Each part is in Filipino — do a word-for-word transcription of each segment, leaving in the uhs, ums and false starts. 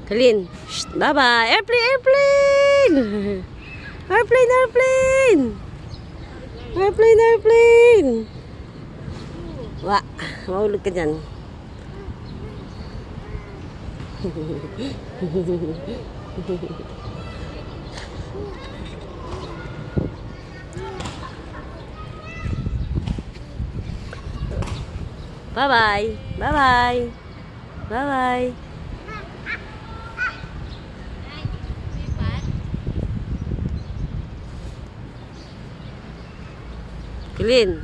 Kalin. Bye-bye. Airplane, airplane! Airplane, airplane! Airplane, airplane! Wah, mahulog ka dyan. Bye-bye. Bye-bye. Bye-bye. Kilin.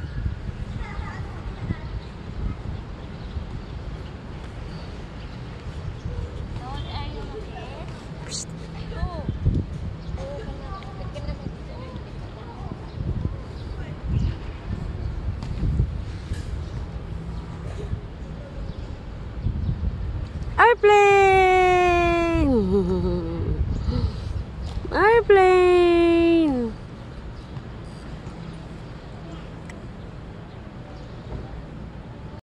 Airplane! Airplane!